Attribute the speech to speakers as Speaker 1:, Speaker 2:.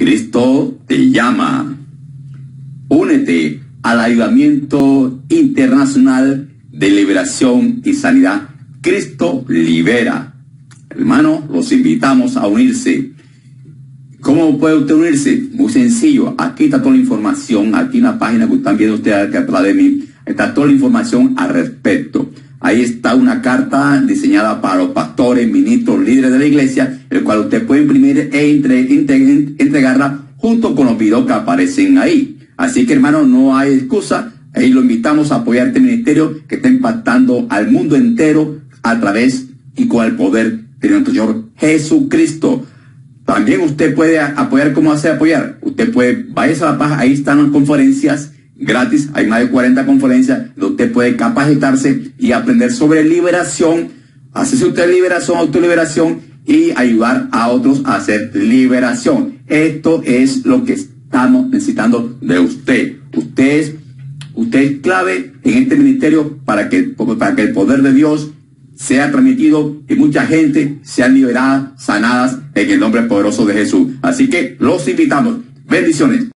Speaker 1: Cristo te llama. Únete al avivamiento internacional de liberación y sanidad. Cristo libera. Hermano, los invitamos a unirse. ¿Cómo puede usted unirse? Muy sencillo. Aquí está toda la información. Aquí en la página que están viendo ustedes aquí atrás de mí, está toda la información al respecto. Ahí está una carta diseñada para los pastores, ministros, líderes de la iglesia, el cual usted puede imprimir e entregarla junto con los videos que aparecen ahí. Así que, hermano, no hay excusa. Ahí lo invitamos a apoyar este ministerio que está impactando al mundo entero a través y con el poder de nuestro Señor Jesucristo. También usted puede apoyar. ¿Cómo hace apoyar? Usted puede, vaya a la página, ahí están las conferencias gratis, hay más de 40 conferencias donde usted puede capacitarse y aprender sobre liberación, hacerse usted liberación, autoliberación y ayudar a otros a hacer liberación. Esto es lo que estamos necesitando de usted. Usted es clave en este ministerio para que el poder de Dios sea transmitido y mucha gente sea liberada, sanadas en el nombre poderoso de Jesús. Así que los invitamos. Bendiciones.